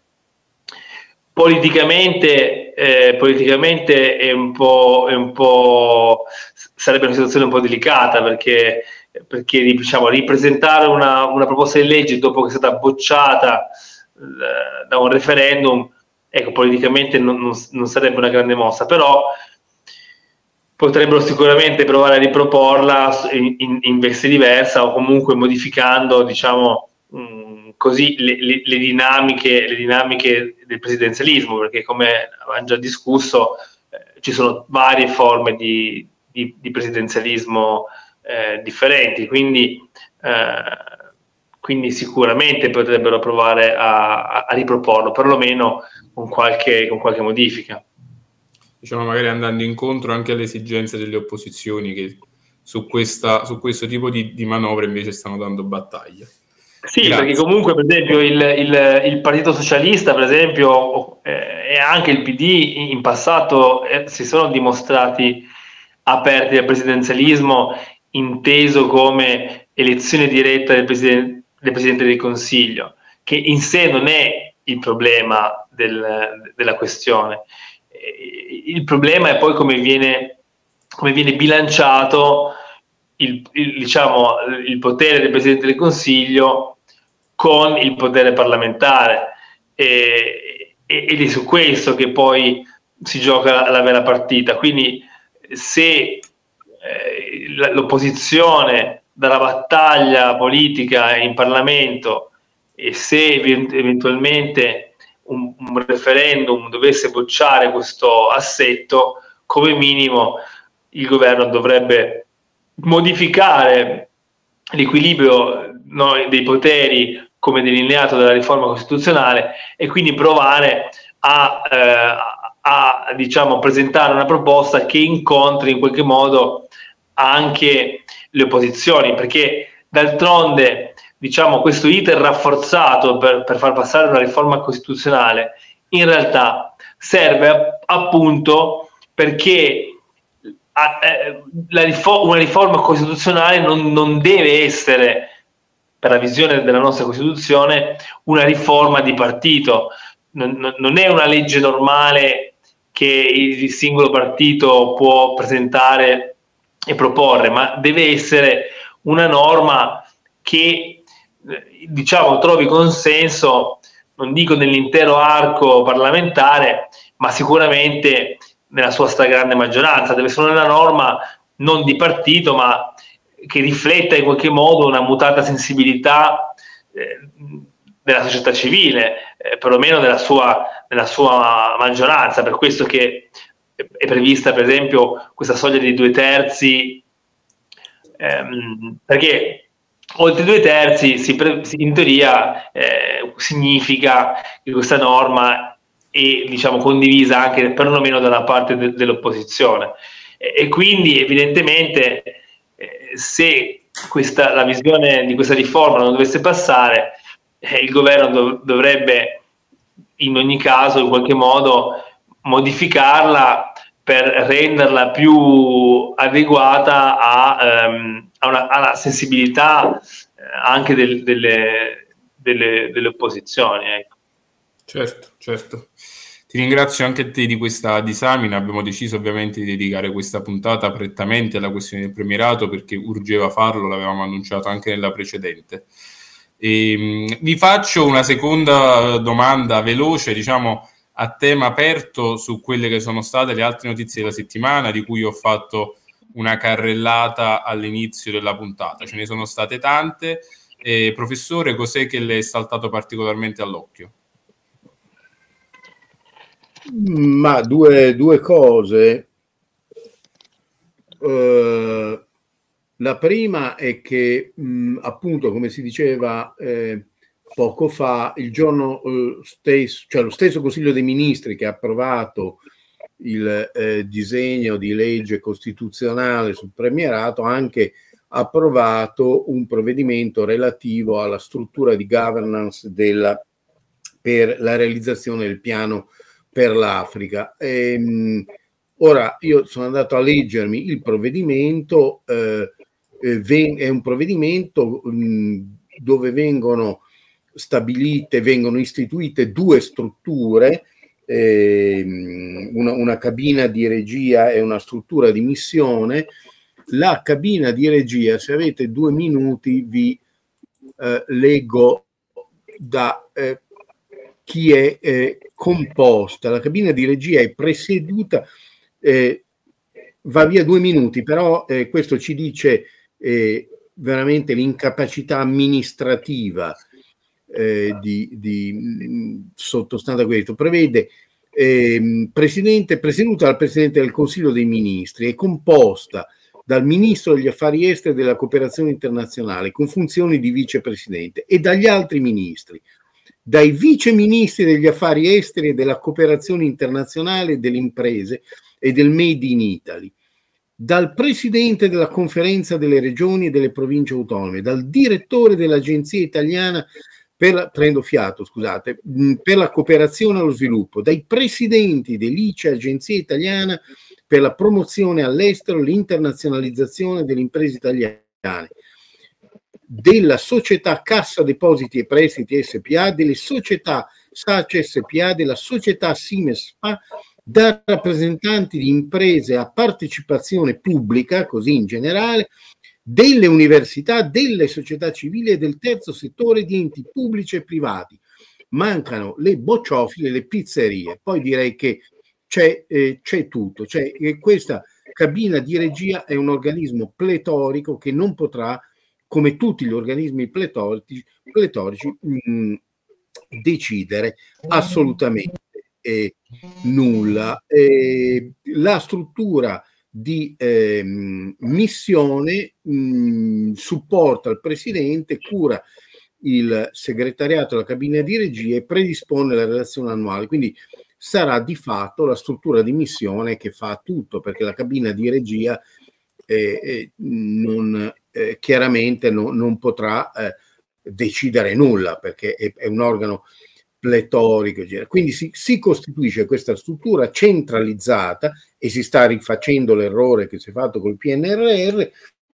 [SPEAKER 3] Politicamente, eh, politicamente è un po', è un po' sarebbe una situazione un po' delicata, perché, perché diciamo, ripresentare una, una proposta di legge dopo che è stata bocciata eh, da un referendum, ecco, politicamente non, non, non sarebbe una grande mossa, però potrebbero sicuramente provare a riproporla in, in, in veste diversa o comunque modificando, diciamo, mh, così le, le, le dinamiche le dinamiche del presidenzialismo, perché come avevamo già discusso eh, ci sono varie forme di, di, di presidenzialismo eh, differenti, quindi, eh, quindi sicuramente potrebbero provare a, a, a riproporlo, perlomeno con qualche, con qualche modifica.
[SPEAKER 1] Diciamo magari andando incontro anche alle esigenze delle opposizioni che su, questa, su questo tipo di, di manovre invece stanno dando battaglia.
[SPEAKER 3] Sì,
[SPEAKER 1] Grazie.
[SPEAKER 3] Perché comunque per esempio il, il, il Partito Socialista, per esempio, eh, e anche il P D in passato eh, si sono dimostrati aperti al presidenzialismo, inteso come elezione diretta del, presiden- del Presidente del Consiglio, che in sé non è il problema del, della questione. Il problema è poi come viene, come viene bilanciato il, il, diciamo, il potere del Presidente del Consiglio con il potere parlamentare, e, e, ed è su questo che poi si gioca la, la vera partita. Quindi se eh, l'opposizione dalla battaglia politica in Parlamento e se eventualmente un, un referendum dovesse bocciare questo assetto, come minimo il governo dovrebbe modificare l'equilibrio no, dei poteri come delineato dalla riforma costituzionale e quindi provare a, eh, a diciamo, presentare una proposta che incontri in qualche modo anche le opposizioni, perché d'altronde diciamo, questo iter rafforzato per, per far passare una riforma costituzionale in realtà serve appunto perché la riforma, una riforma costituzionale non, non deve essere, per la visione della nostra Costituzione, una riforma di partito. Non, non è una legge normale che il singolo partito può presentare e proporre, ma deve essere una norma che, diciamo, trovi consenso, non dico nell'intero arco parlamentare, ma sicuramente nella sua stragrande maggioranza. Deve essere una norma non di partito, ma che rifletta in qualche modo una mutata sensibilità eh, della società civile, eh, perlomeno della sua, della sua maggioranza. Per questo che è prevista per esempio questa soglia di due terzi, ehm, perché oltre due terzi si pre- in teoria eh, significa che questa norma è, diciamo, condivisa anche perlomeno da una parte de- dell'opposizione, e, e quindi evidentemente eh, se questa, la visione di questa riforma non dovesse passare, eh, il governo dov- dovrebbe in ogni caso in qualche modo modificarla per renderla più adeguata a, um, a una, alla sensibilità eh, anche del, delle, delle, delle opposizioni. Ecco.
[SPEAKER 1] Certo, certo. Ti ringrazio anche a te di questa disamina. Abbiamo deciso ovviamente di dedicare questa puntata prettamente alla questione del premierato perché urgeva farlo, l'avevamo annunciato anche nella precedente. E, mh, vi faccio una seconda domanda veloce, diciamo a tema aperto, su quelle che sono state le altre notizie della settimana, di cui ho fatto una carrellata all'inizio della puntata. Ce ne sono state tante. Eh, professore, cos'è che le è saltato particolarmente all'occhio?
[SPEAKER 4] Ma due, due cose. Uh, la prima è che mh, appunto, come si diceva eh, poco fa, il giorno eh, stesso, cioè lo stesso Consiglio dei Ministri che ha approvato il eh, disegno di legge costituzionale sul premierato ha anche approvato un provvedimento relativo alla struttura di governance della, per la realizzazione del piano per l'Africa. Ehm, ora io sono andato a leggermi il provvedimento, eh, eh, è un provvedimento mh, dove vengono stabilite, vengono istituite due strutture, eh, una, una cabina di regia e una struttura di missione. La cabina di regia, se avete due minuti, vi eh, leggo da eh, chi è eh, composta. La cabina di regia è presieduta, eh, va via due minuti, però eh, questo ci dice eh, veramente l'incapacità amministrativa eh, di, di sottostante a questo. Prevede eh, presidente, presieduta dal Presidente del Consiglio dei Ministri, è composta dal Ministro degli Affari Esteri e della Cooperazione Internazionale con funzioni di vicepresidente e dagli altri ministri, dai vice ministri degli affari esteri e della cooperazione internazionale, delle imprese e del Made in Italy, dal presidente della conferenza delle regioni e delle province autonome, dal direttore dell'agenzia italiana per la, prendo fiato, scusate, per la cooperazione allo sviluppo, dai presidenti dell'I C E, agenzia italiana per la promozione all'estero e l'internazionalizzazione delle imprese italiane, della società Cassa Depositi e Prestiti S P A, delle società S A C S P A, della società Simes S P A, da rappresentanti di imprese a partecipazione pubblica, così in generale, delle università, delle società civili e del terzo settore, di enti pubblici e privati. Mancano le bocciofile e le pizzerie. Poi direi che c'è, eh, c'è tutto. Cioè, eh, questa cabina di regia è un organismo pletorico che non potrà, come tutti gli organismi pletorici, pletorici mh, decidere assolutamente eh, nulla. Eh, la struttura di eh, missione mh, supporta il presidente, cura il segretariato della cabina di regia e predispone la relazione annuale. Quindi sarà di fatto la struttura di missione che fa tutto, perché la cabina di regia eh, eh, non, eh, chiaramente no, non potrà eh, decidere nulla, perché è, è un organo pletorico. Quindi si, si costituisce questa struttura centralizzata e si sta rifacendo l'errore che si è fatto col P N R R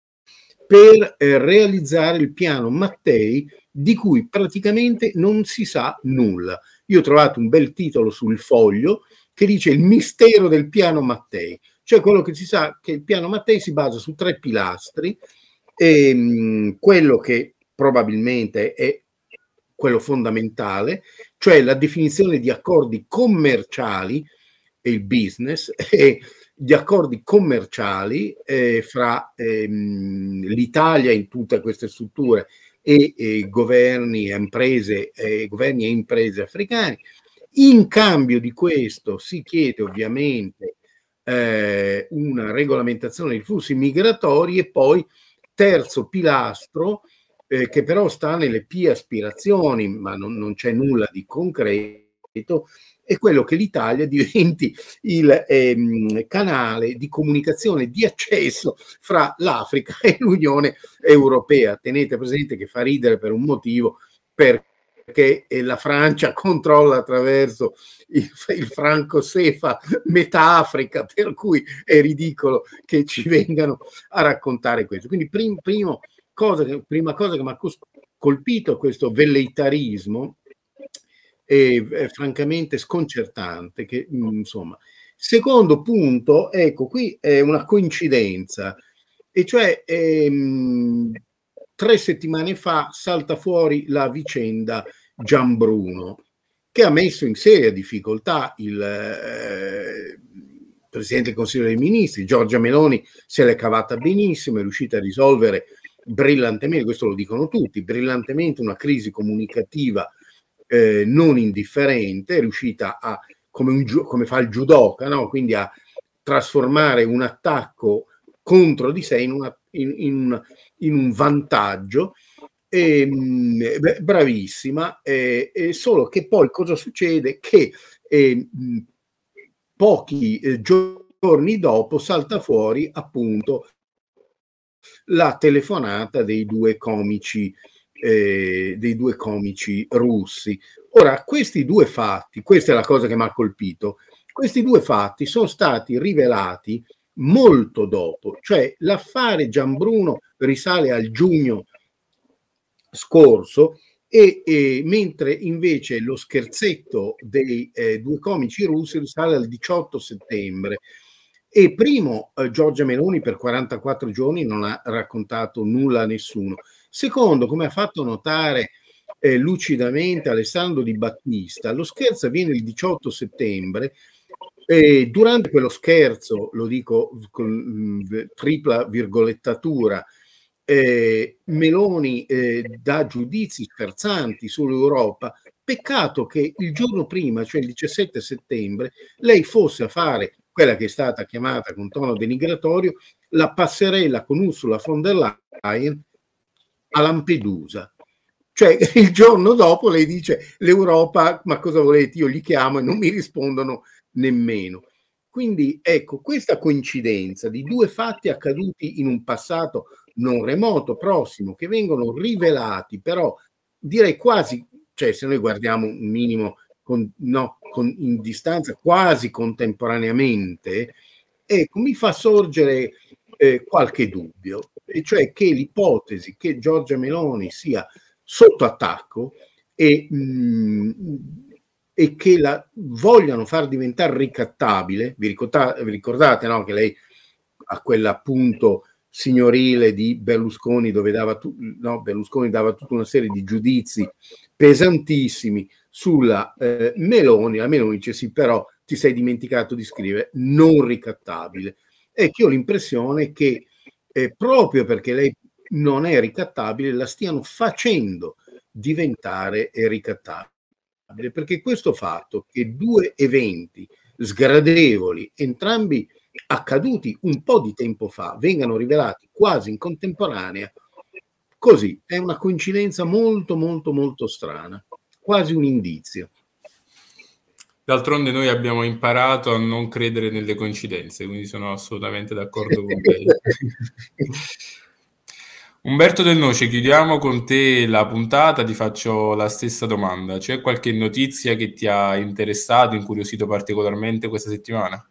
[SPEAKER 4] per eh, realizzare il piano Mattei, di cui praticamente non si sa nulla. Io ho trovato un bel titolo sul Foglio che dice il mistero del piano Mattei, cioè quello che si sa che il piano Mattei si basa su tre pilastri, e mh, quello che probabilmente è quello fondamentale, cioè la definizione di accordi commerciali e il business, e di accordi commerciali eh, fra ehm, l'Italia in tutte queste strutture e, e governi e imprese, eh, governi e imprese africane. In cambio di questo si chiede ovviamente eh, una regolamentazione dei flussi migratori e poi terzo pilastro eh, che però sta nelle pie aspirazioni, ma non, non c'è nulla di concreto, è quello che l'Italia diventi il ehm, canale di comunicazione, di accesso fra l'Africa e l'Unione Europea. Tenete presente che fa ridere per un motivo, perché la Francia controlla attraverso il, il franco Sefa metà Africa, per cui è ridicolo che ci vengano a raccontare questo. Quindi prim, primo cosa che, prima cosa che mi ha colpito questo velleitarismo è, è francamente sconcertante, che, insomma. Secondo punto, ecco, qui è una coincidenza, e cioè ehm, tre settimane fa salta fuori la vicenda Gianbruno, che ha messo in seria difficoltà il eh, Presidente del Consiglio dei Ministri. Giorgia Meloni se l'è cavata benissimo, è riuscita a risolvere brillantemente, questo lo dicono tutti, brillantemente una crisi comunicativa eh, non indifferente, è riuscita a, come, un, come fa il judoka, no? Quindi a trasformare un attacco contro di sé in, una, in, in, in un vantaggio. E, beh, bravissima, eh, eh, solo che poi cosa succede? Che eh, pochi eh, giorni dopo salta fuori appunto la telefonata dei due comici eh, dei due comici russi. Ora, questi due fatti, questa è la cosa che mi ha colpito, questi due fatti sono stati rivelati molto dopo, cioè l'affare Gianbruno risale al giugno scorso e, e mentre invece lo scherzetto dei eh, due comici russi risale al diciotto settembre. E primo, eh, Giorgia Meloni per quarantaquattro giorni non ha raccontato nulla a nessuno. Secondo, come ha fatto notare eh, lucidamente Alessandro Di Battista, lo scherzo avviene il diciotto settembre e durante quello scherzo, lo dico con mh, tripla virgolettatura, eh, Meloni eh, dà giudizi scherzanti sull'Europa. Peccato che il giorno prima, cioè il diciassette settembre, lei fosse a fare quella che è stata chiamata con tono denigratorio la passerella con Ursula von der Leyen a Lampedusa. Cioè il giorno dopo lei dice l'Europa, ma cosa volete, io li chiamo e non mi rispondono nemmeno. Quindi ecco, questa coincidenza di due fatti accaduti in un passato non remoto, prossimo, che vengono rivelati però direi quasi, cioè se noi guardiamo un minimo con, no, con, in distanza quasi contemporaneamente, ecco, mi fa sorgere eh, qualche dubbio, e cioè che l'ipotesi che Giorgia Meloni sia sotto attacco e, mh, e che la vogliano far diventare ricattabile. Vi ricordate, vi ricordate no, che lei a quell'appunto signorile di Berlusconi dove dava, tu, no, Berlusconi dava tutta una serie di giudizi pesantissimi sulla eh, Meloni, la Meloni dice sì, però ti sei dimenticato di scrivere non ricattabile. E che ho l'impressione che eh, proprio perché lei non è ricattabile la stiano facendo diventare ricattabile, perché questo fatto che due eventi sgradevoli, entrambi accaduti un po' di tempo fa, vengano rivelati quasi in contemporanea, così è una coincidenza molto molto molto strana, quasi un indizio.
[SPEAKER 1] D'altronde noi abbiamo imparato a non credere nelle coincidenze, quindi sono assolutamente d'accordo con lei. Umberto Del Noce, chiudiamo con te la puntata, ti faccio la stessa domanda. C'è qualche notizia che ti ha interessato, incuriosito particolarmente questa settimana?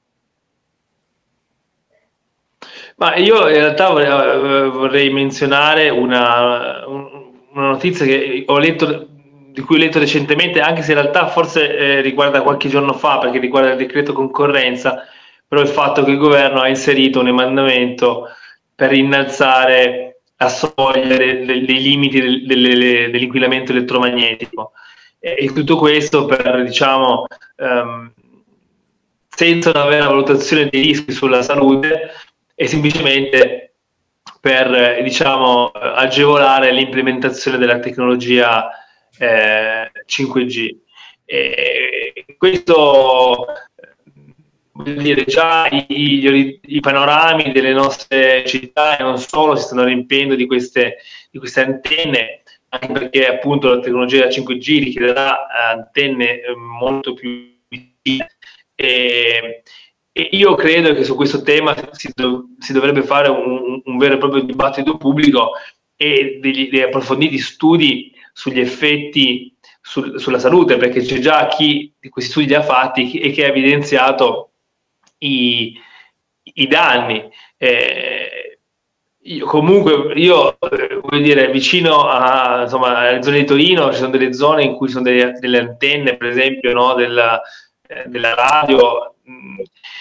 [SPEAKER 3] Ma io in realtà vorrei menzionare una, una notizia che ho letto, di cui ho letto recentemente, anche se in realtà forse eh, riguarda qualche giorno fa, perché riguarda il decreto concorrenza, però il fatto che il governo ha inserito un emendamento per innalzare la soglia dei, dei limiti del, delle, dell'inquinamento elettromagnetico. E tutto questo per, diciamo, um, senza una vera valutazione dei rischi sulla salute e semplicemente per eh, diciamo agevolare l'implementazione della tecnologia eh, cinque G. E questo vuol dire già i, i, i panorami delle nostre città e non solo si stanno riempiendo di queste, di queste antenne, anche perché appunto la tecnologia cinque G richiederà antenne molto più vicine. E, e io credo che su questo tema si, do, si dovrebbe fare un, un vero e proprio dibattito pubblico e degli, degli approfonditi studi sugli effetti sul, sulla salute, perché c'è già chi di questi studi li ha fatti e che ha evidenziato i, i danni. Eh, io, comunque io eh, voglio dire, vicino a, insomma, alle zone di Torino ci sono delle zone in cui ci sono delle, delle antenne, per esempio, no, della, eh, della radio, mh,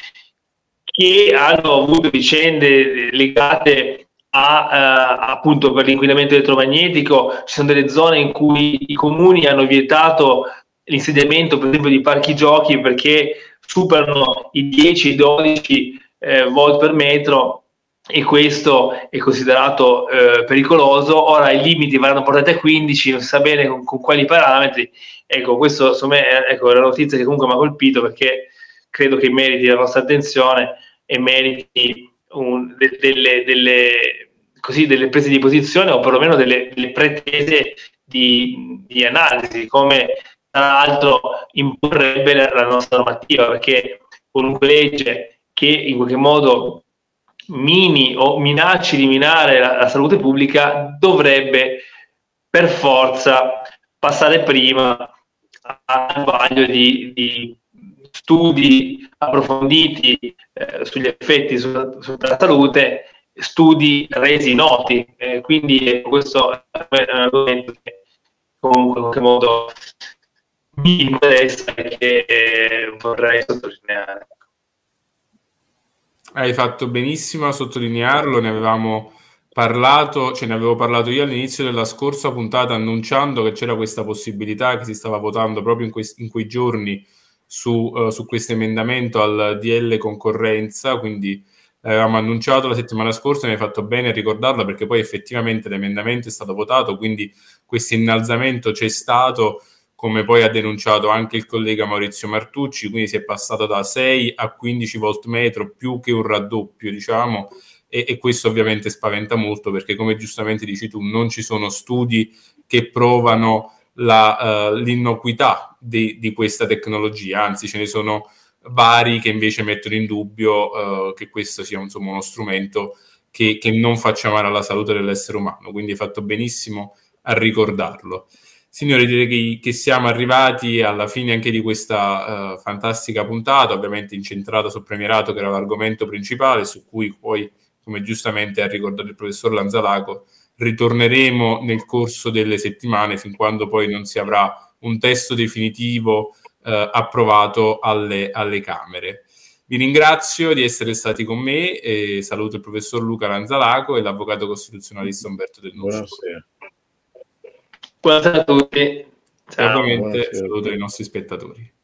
[SPEAKER 3] che hanno avuto vicende legate a, uh, appunto per l'inquinamento elettromagnetico. Ci sono delle zone in cui i comuni hanno vietato l'insediamento, per esempio, di parchi giochi perché superano i dieci dodici eh, volt per metro, e questo è considerato eh, pericoloso. Ora i limiti verranno portati a quindici, non si sa bene con, con quali parametri. Ecco, questo insomma è, ecco, è una notizia che comunque mi ha colpito, perché credo che meriti la nostra attenzione e meriti un, de, delle, delle, così, delle prese di posizione, o perlomeno delle, delle pretese di, di analisi, come tra l'altro imporrebbe la, la nostra normativa, perché qualunque legge che in qualche modo mini o minacci di minare la, la salute pubblica dovrebbe per forza passare prima al vaglio di, di studi approfonditi eh, sugli effetti sulla, sulla salute, studi resi noti. Eh, quindi eh, questo è un argomento che comunque in qualche modo mi interessa e che eh, vorrei sottolineare.
[SPEAKER 1] Hai fatto benissimo a sottolinearlo, ne avevamo parlato, ce ne avevo parlato io all'inizio della scorsa puntata, annunciando che c'era questa possibilità, che si stava votando proprio in, que- in quei giorni su, uh, su questo emendamento al D L concorrenza, quindi avevamo annunciato la settimana scorsa, mi hai fatto bene a ricordarla, perché poi effettivamente l'emendamento è stato votato, quindi questo innalzamento c'è stato, come poi ha denunciato anche il collega Maurizio Martucci, quindi si è passato da sei a quindici volt metro, più che un raddoppio, diciamo, e, e questo ovviamente spaventa molto, perché come giustamente dici tu, non ci sono studi che provano la, uh, l'innocuità di, di questa tecnologia, anzi ce ne sono vari che invece mettono in dubbio uh, che questo sia insomma uno strumento che, che non faccia male alla salute dell'essere umano, quindi hai fatto benissimo a ricordarlo. Signori, direi che, che siamo arrivati alla fine anche di questa uh, fantastica puntata, ovviamente incentrata sul premierato, che era l'argomento principale, su cui poi, come giustamente ha ricordato il professor Lanzalaco, ritorneremo nel corso delle settimane, fin quando poi non si avrà un testo definitivo Uh, approvato alle, alle Camere. Vi ringrazio di essere stati con me e saluto il professor Luca Lanzalaco e l'avvocato costituzionalista Umberto Del Nuscio.
[SPEAKER 4] Buonasera.
[SPEAKER 3] Buonasera a tutti.
[SPEAKER 1] Ciao. Ovviamente saluto i nostri spettatori.